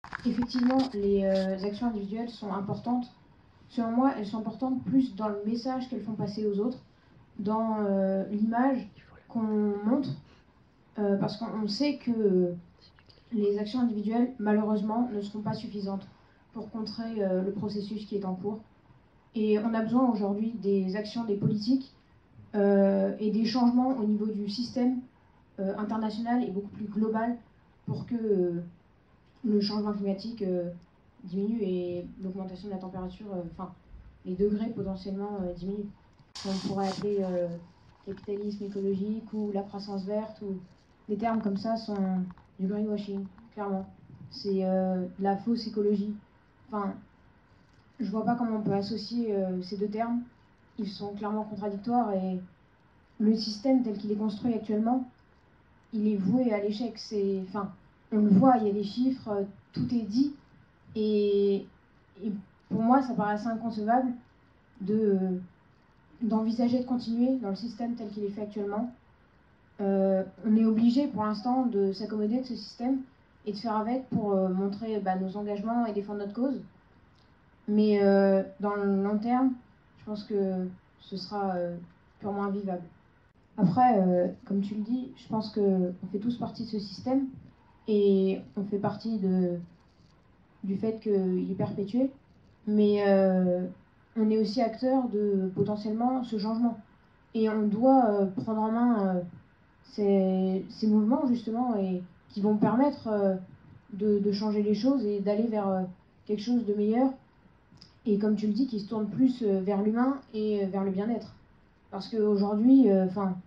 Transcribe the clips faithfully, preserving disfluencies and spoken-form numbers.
Effectivement, les euh, actions individuelles sont importantes. Selon moi, elles sont importantes plus dans le message qu'elles font passer aux autres, dans euh, l'image qu'on montre, euh, parce qu'on sait que les actions individuelles, malheureusement, ne seront pas suffisantes pour contrer euh, le processus qui est en cours. Et on a besoin aujourd'hui des actions des politiques euh, et des changements au niveau du système euh, international et beaucoup plus global pour que euh, le changement climatique euh, diminue et l'augmentation de la température, euh, enfin, les degrés potentiellement euh, diminuent. On pourrait appeler euh, capitalisme écologique ou la croissance verte, ou des termes comme ça sont du greenwashing, clairement. C'est euh, de la fausse écologie. Enfin, je vois pas comment on peut associer euh, ces deux termes. Ils sont clairement contradictoires et le système tel qu'il est construit actuellement, il est voué à l'échec. C'est, enfin, on le voit, il y a des chiffres, euh, tout est dit. Et, et pour moi, ça paraît assez inconcevable de, d'envisager de continuer dans le système tel qu'il est fait actuellement. Euh, on est obligé pour l'instant de s'accommoder de ce système et de faire avec pour euh, montrer bah, nos engagements et défendre notre cause. Mais euh, dans le long terme, je pense que ce sera euh, purement invivable. Après, euh, comme tu le dis, je pense qu'on fait tous partie de ce système et on fait partie de, du fait qu'il est perpétué. Mais euh, on est aussi acteur de potentiellement ce changement. Et on doit euh, prendre en main euh, ces, ces mouvements, justement, et qui vont permettre euh, de, de changer les choses et d'aller vers euh, quelque chose de meilleur. Et comme tu le dis, qui se tourne plus euh, vers l'humain et euh, vers le bien-être. Parce qu'aujourd'hui, enfin,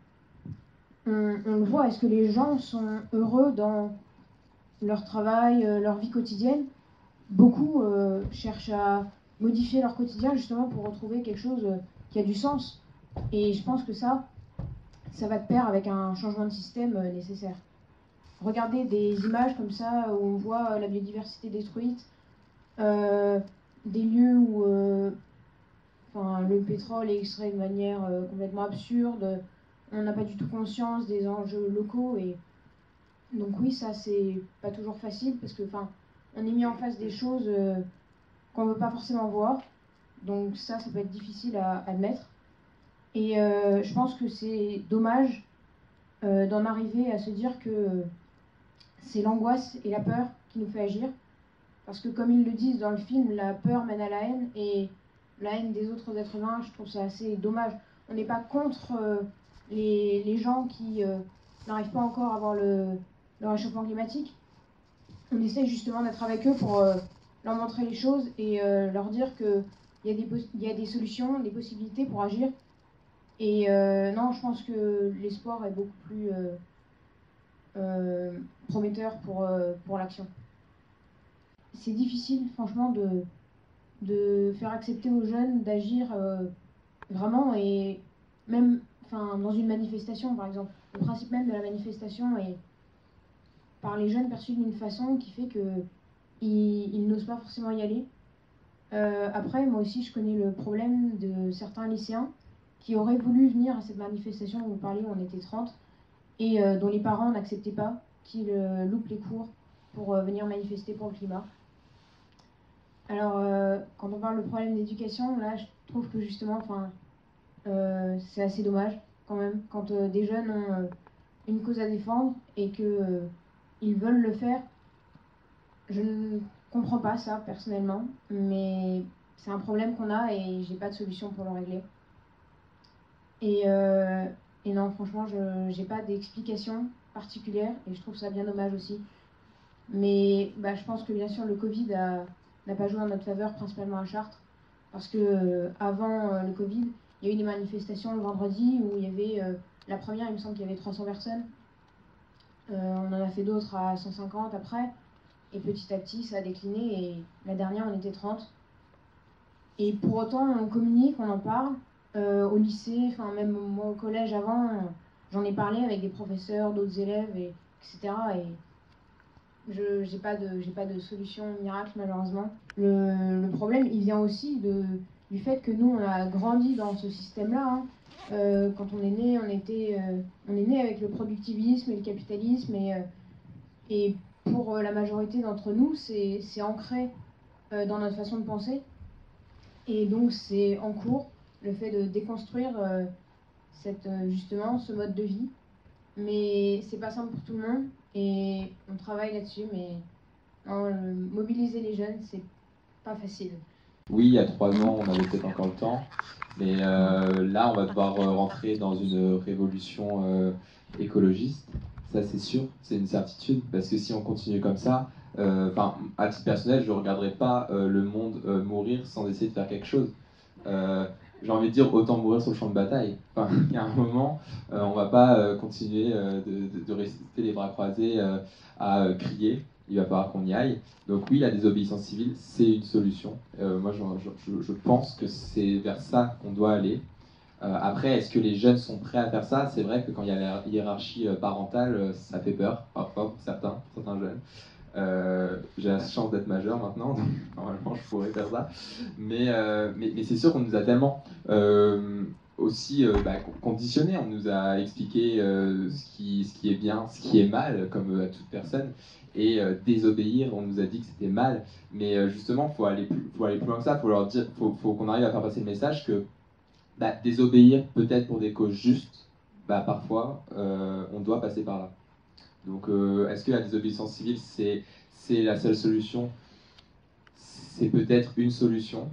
on, on le voit, est-ce que les gens sont heureux dans leur travail, euh, leur vie quotidienne? Beaucoup euh, cherchent à modifier leur quotidien justement pour retrouver quelque chose euh, qui a du sens. Et je pense que ça, ça va de pair avec un changement de système euh, nécessaire. Regardez des images comme ça où on voit euh, la biodiversité détruite, euh, des lieux où euh, enfin, le pétrole est extrait de manière euh, complètement absurde, on n'a pas du tout conscience des enjeux locaux. Et donc oui, ça c'est pas toujours facile parce que enfin, on est mis en face des choses euh, qu'on ne veut pas forcément voir. Donc ça, ça peut être difficile à admettre. Et euh, je pense que c'est dommage euh, d'en arriver à se dire que euh, c'est l'angoisse et la peur qui nous fait agir. Parce que comme ils le disent dans le film, la peur mène à la haine, et la haine des autres êtres humains, je trouve ça assez dommage. On n'est pas contre euh, les, les gens qui euh, n'arrivent pas encore à voir le, le réchauffement climatique. On essaie justement d'être avec eux pour euh, leur montrer les choses et euh, leur dire qu'il y, y a des solutions, des possibilités pour agir. Et euh, non, je pense que l'espoir est beaucoup plus euh, euh, prometteur pour, euh, pour l'action. C'est difficile, franchement, de, de faire accepter aux jeunes d'agir euh, vraiment, et même enfin, dans une manifestation, par exemple. Le principe même de la manifestation est par les jeunes perçu d'une façon qui fait qu'ils ils n'osent pas forcément y aller. Euh, après, moi aussi, je connais le problème de certains lycéens qui auraient voulu venir à cette manifestation dont vous parliez, où on était trente, et euh, dont les parents n'acceptaient pas qu'ils euh, loupent les cours pour euh, venir manifester pour le climat. Alors, euh, quand on parle de problème d'éducation, là, je trouve que justement, enfin, euh, c'est assez dommage quand même, quand euh, des jeunes ont euh, une cause à défendre et qu'ils euh, veulent le faire. Je ne comprends pas ça personnellement, mais c'est un problème qu'on a et j'ai pas de solution pour le régler. Et, euh, et non, franchement, je j'ai pas d'explication particulière et je trouve ça bien dommage aussi. Mais bah, je pense que bien sûr le Covid n'a pas joué en notre faveur, principalement à Chartres, parce que euh, avant euh, le Covid, il y a eu des manifestations le vendredi où il y avait euh, la première, il me semble qu'il y avait trois cents personnes. Euh, on en a fait d'autres à cent cinquante après, et petit à petit ça a décliné, et la dernière on était trente. Et pour autant on communique, on en parle. Euh, au lycée, enfin même moi au collège avant, j'en ai parlé avec des professeurs, d'autres élèves, et, etc. Et je j'ai pas de j'ai pas de solution miracle malheureusement. Le, le problème il vient aussi de, du fait que nous on a grandi dans ce système-là. Hein. Euh, quand on est né, on était euh, on est né avec le productivisme et le capitalisme, et, euh, et pour la majorité d'entre nous, c'est ancré euh, dans notre façon de penser. Et donc c'est en cours, le fait de déconstruire euh, cette, euh, justement ce mode de vie. Mais c'est pas simple pour tout le monde et on travaille là-dessus, mais non, euh, mobiliser les jeunes, c'est pas facile. Oui, il y a trois ans, on avait peut-être encore le temps, mais euh, là, on va devoir rentrer dans une révolution euh, écologiste. Ça, c'est sûr, c'est une certitude, parce que si on continue comme ça, euh, à titre personnel, je ne regarderai pas euh, le monde euh, mourir sans essayer de faire quelque chose. Euh, J'ai envie de dire, autant mourir sur le champ de bataille. Enfin, il y a un moment, euh, on ne va pas euh, continuer euh, de, de, de rester les bras croisés euh, à euh, crier. Il va falloir qu'on y aille. Donc oui, la désobéissance civile, c'est une solution. Euh, moi, je, je, je pense que c'est vers ça qu'on doit aller. Euh, après, est-ce que les jeunes sont prêts à faire ça? C'est vrai que quand il y a la hiérarchie parentale, ça fait peur, parfois, pour certains, certains jeunes. Euh, j'ai la chance d'être majeur maintenant, donc normalement je pourrais faire ça. Mais, euh, mais, mais c'est sûr qu'on nous a tellement euh, aussi euh, bah, conditionné, on nous a expliqué euh, ce, qui, ce qui est bien, ce qui est mal, comme à toute personne. Et euh, désobéir, on nous a dit que c'était mal. Mais euh, justement, il faut aller, faut aller plus loin que ça, il faut leur dire, faut, faut qu'on arrive à faire passer le message que bah, désobéir peut-être pour des causes justes, bah, parfois euh, on doit passer par là. Donc, euh, est-ce que la désobéissance civile, c'est la seule solution? C'est peut-être une solution.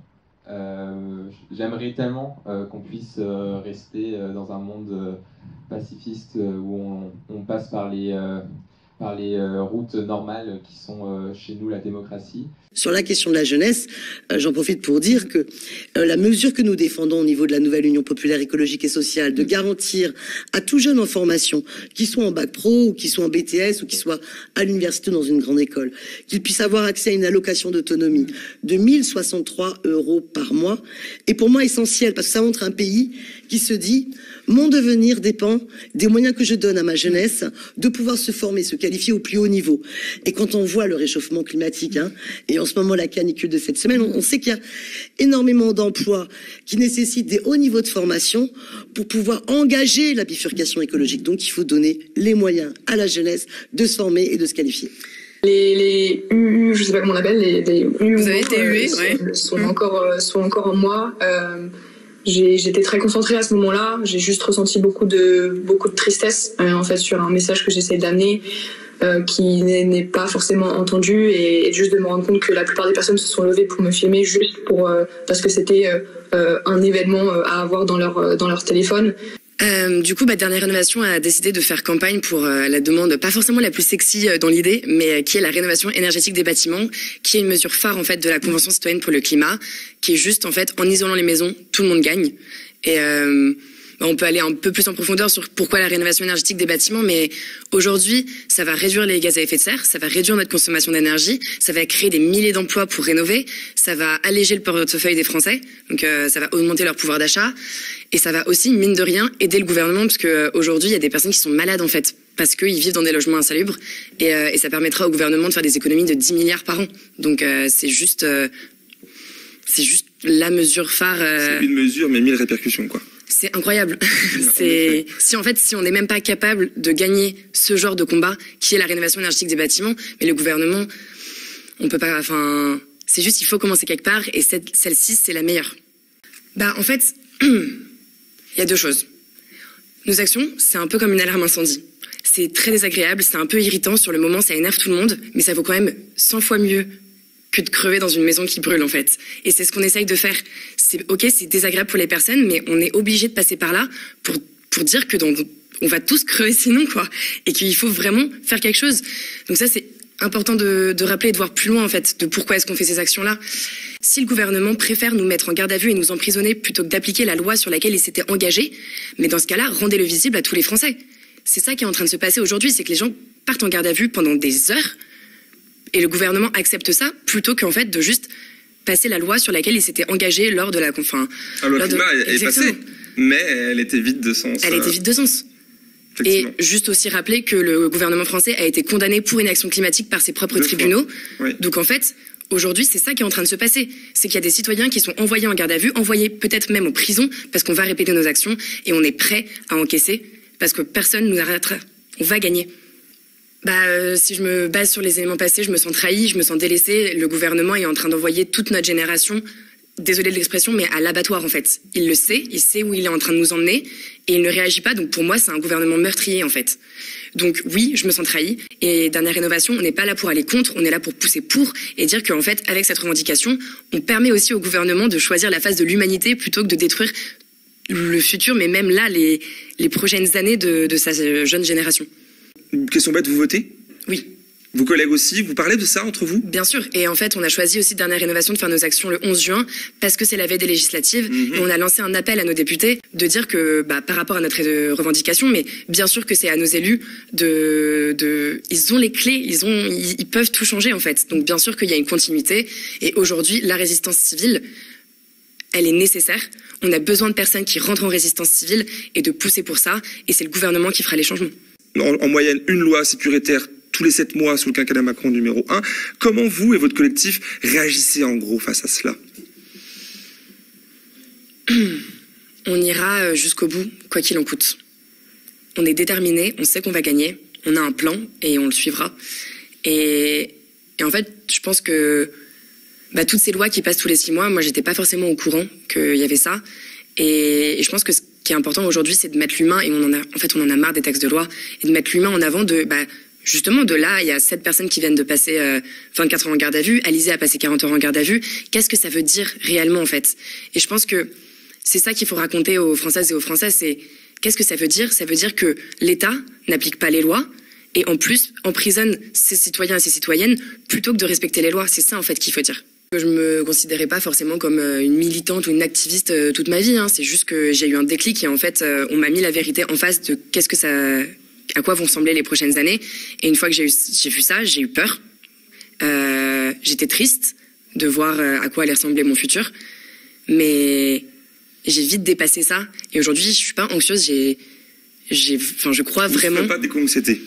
Euh, J'aimerais tellement euh, qu'on puisse euh, rester euh, dans un monde euh, pacifiste euh, où on, on passe par les, euh, par les euh, routes normales qui sont euh, chez nous la démocratie. Sur la question de la jeunesse, euh, j'en profite pour dire que euh, la mesure que nous défendons au niveau de la nouvelle Union populaire écologique et sociale, de garantir à tout jeune en formation, qu'il soit en bac pro, ou qu'il soit en B T S, ou qu'il soit à l'université dans une grande école, qu'il puisse avoir accès à une allocation d'autonomie de mille soixante-trois euros par mois, est pour moi essentiel, parce que ça montre un pays qui se dit « Mon devenir dépend des moyens que je donne à ma jeunesse de pouvoir se former, se qualifier au plus haut niveau. » Et quand on voit le réchauffement climatique, hein, et en ce moment la canicule de cette semaine, on, on sait qu'il y a énormément d'emplois qui nécessitent des hauts niveaux de formation pour pouvoir engager la bifurcation écologique. Donc il faut donner les moyens à la jeunesse de se former et de se qualifier. Les, les U U, je sais pas comment on appelle, les, les U U, vous avez été hué, euh, ouais. sont, sont, encore, euh, sont encore en moi. Euh, J'étais très concentrée à ce moment-là. J'ai juste ressenti beaucoup de, beaucoup de tristesse euh, en fait sur un message que j'essaie d'amener. Euh, qui n'est pas forcément entendu, et, et juste de me rendre compte que la plupart des personnes se sont levées pour me filmer juste pour euh, parce que c'était euh, un événement à avoir dans leur dans leur téléphone. Euh, du coup, bah, Dernière Rénovation a décidé de faire campagne pour euh, la demande, pas forcément la plus sexy euh, dans l'idée, mais euh, qui est la rénovation énergétique des bâtiments, qui est une mesure phare en fait de la Convention citoyenne pour le climat, qui est juste en fait en isolant les maisons, tout le monde gagne. Et euh, on peut aller un peu plus en profondeur sur pourquoi la rénovation énergétique des bâtiments, mais aujourd'hui, ça va réduire les gaz à effet de serre, ça va réduire notre consommation d'énergie, ça va créer des milliers d'emplois pour rénover, ça va alléger le portefeuille des Français, donc euh, ça va augmenter leur pouvoir d'achat, et ça va aussi, mine de rien, aider le gouvernement, parce qu'aujourd'hui, il y a des personnes qui sont malades, en fait, parce qu'ils vivent dans des logements insalubres, et, euh, et ça permettra au gouvernement de faire des économies de dix milliards par an. Donc euh, c'est juste, euh, c'est juste la mesure phare. Euh... C'est une mesure, mais mille répercussions, quoi. C'est incroyable. C'est si en fait si on n'est même pas capable de gagner ce genre de combat qui est la rénovation énergétique des bâtiments, mais le gouvernement, on peut pas. Enfin, c'est juste il faut commencer quelque part, et cette, celle-ci c'est la meilleure. Bah en fait, il y a deux choses. Nos actions, c'est un peu comme une alarme incendie. C'est très désagréable, c'est un peu irritant sur le moment, ça énerve tout le monde, mais ça vaut quand même cent fois mieux que de crever dans une maison qui brûle en fait. Et c'est ce qu'on essaye de faire. C'est ok, c'est désagréable pour les personnes, mais on est obligé de passer par là pour pour dire que dans, on va tous crever sinon quoi, et qu'il faut vraiment faire quelque chose. Donc ça c'est important de, de rappeler et de voir plus loin en fait de pourquoi est-ce qu'on fait ces actions-là. Si le gouvernement préfère nous mettre en garde à vue et nous emprisonner plutôt que d'appliquer la loi sur laquelle il s'était engagé, mais dans ce cas-là, rendez-le visible à tous les Français. C'est ça qui est en train de se passer aujourd'hui, c'est que les gens partent en garde à vue pendant des heures. Et le gouvernement accepte ça plutôt qu'en fait de juste passer la loi sur laquelle il s'était engagé lors de la... Enfin, la loi climat de... est passée, mais elle était vide de sens. Elle euh... était vide de sens. Et juste aussi rappeler que le gouvernement français a été condamné pour inaction climatique par ses propres Deux tribunaux. Oui. Donc en fait, aujourd'hui, c'est ça qui est en train de se passer. C'est qu'il y a des citoyens qui sont envoyés en garde à vue, envoyés peut-être même en prison, parce qu'on va répéter nos actions et on est prêt à encaisser, parce que personne ne nous arrêtera. On va gagner. Bah, euh, si je me base sur les éléments passés, je me sens trahie, je me sens délaissée. Le gouvernement est en train d'envoyer toute notre génération, désolé de l'expression, mais à l'abattoir en fait. Il le sait, il sait où il est en train de nous emmener et il ne réagit pas. Donc pour moi, c'est un gouvernement meurtrier en fait. Donc oui, je me sens trahie. Et Dernière Rénovation, on n'est pas là pour aller contre, on est là pour pousser pour et dire qu'en fait, avec cette revendication, on permet aussi au gouvernement de choisir la face de l'humanité plutôt que de détruire le futur, mais même là, les, les prochaines années de, de sa jeune génération. Une question bête, vous votez? Oui. Vos collègues aussi, vous parlez de ça entre vous? Bien sûr. Et en fait, on a choisi aussi Dernière Rénovation de faire nos actions le onze juin parce que c'est la veille des législatives. Mmh. Et on a lancé un appel à nos députés de dire que, bah, par rapport à notre revendication, mais bien sûr que c'est à nos élus de, de, ils ont les clés, ils ont, ils, ils peuvent tout changer en fait. Donc bien sûr qu'il y a une continuité. Et aujourd'hui, la résistance civile, elle est nécessaire. On a besoin de personnes qui rentrent en résistance civile et de pousser pour ça. Et c'est le gouvernement qui fera les changements. En, en moyenne, une loi sécuritaire tous les sept mois sous le quinquennat Macron numéro un. Comment vous et votre collectif réagissez en gros face à cela? On ira jusqu'au bout, quoi qu'il en coûte. On est déterminés, on sait qu'on va gagner, on a un plan et on le suivra. Et, et en fait, je pense que bah, toutes ces lois qui passent tous les six mois, moi j'étais pas forcément au courant qu'il y avait ça. Et, et je pense que ce qui est important aujourd'hui, c'est de mettre l'humain, et on en a, en fait, on en a marre des textes de loi, et de mettre l'humain en avant de, bah, justement, de là, il y a sept personnes qui viennent de passer euh, vingt-quatre heures en garde à vue, Alizé a passé quarante heures en garde à vue. Qu'est-ce que ça veut dire réellement, en fait? Et je pense que c'est ça qu'il faut raconter aux Françaises et aux Français, c'est qu'est-ce que ça veut dire? Ça veut dire que l'État n'applique pas les lois, et en plus, emprisonne ses citoyens et ses citoyennes, plutôt que de respecter les lois. C'est ça, en fait, qu'il faut dire. Je me considérais pas forcément comme une militante ou une activiste toute ma vie, hein. C'est juste que j'ai eu un déclic et en fait, on m'a mis la vérité en face de qu'est-ce que ça, à quoi vont ressembler les prochaines années. Et une fois que j'ai eu, j'ai vu ça, j'ai eu peur. Euh, j'étais triste de voir à quoi allait ressembler mon futur. Mais j'ai vite dépassé ça. Et aujourd'hui, je suis pas anxieuse, j'ai, j'ai, enfin, je crois vous vraiment. Vous ne pas d'éco-anxiété.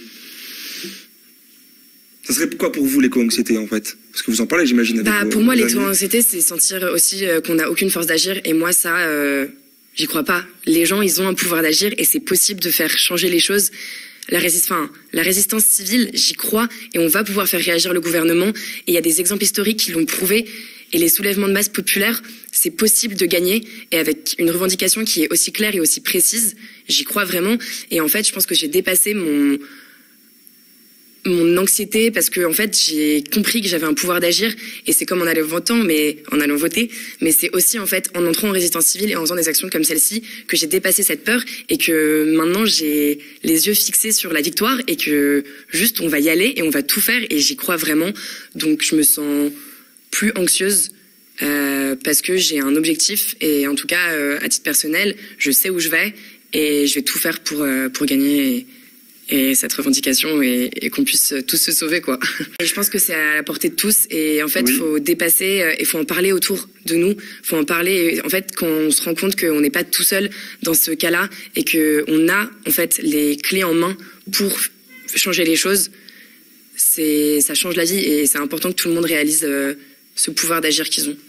Ça serait quoi pour vous l'éco-anxiété en fait? Parce que vous en parlez, j'imagine. Bah, pour moi, l'éco-anxiété, c'est sentir aussi euh, qu'on n'a aucune force d'agir. Et moi, ça, euh, j'y crois pas. Les gens, ils ont un pouvoir d'agir et c'est possible de faire changer les choses. La, résist... enfin, la résistance civile, j'y crois et on va pouvoir faire réagir le gouvernement. Et il y a des exemples historiques qui l'ont prouvé. Et les soulèvements de masse populaires, c'est possible de gagner. Et avec une revendication qui est aussi claire et aussi précise, j'y crois vraiment. Et en fait, je pense que j'ai dépassé mon... mon anxiété parce que en fait j'ai compris que j'avais un pouvoir d'agir et c'est comme en allant voter mais en allant voter mais c'est aussi en fait en entrant en résistance civile et en faisant des actions comme celle-ci que j'ai dépassé cette peur et que maintenant j'ai les yeux fixés sur la victoire et que juste on va y aller et on va tout faire et j'y crois vraiment. Donc je me sens plus anxieuse euh, parce que j'ai un objectif et en tout cas euh, à titre personnel je sais où je vais et je vais tout faire pour euh, pour gagner et, et cette revendication et, et qu'on puisse tous se sauver quoi. Et je pense que c'est à la portée de tous et en fait il oui. faut dépasser et faut en parler autour de nous, faut en parler et en fait quand on se rend compte qu'on n'est pas tout seul dans ce cas-là et que on a en fait les clés en main pour changer les choses, c'est ça change la vie et c'est important que tout le monde réalise euh, ce pouvoir d'agir qu'ils ont.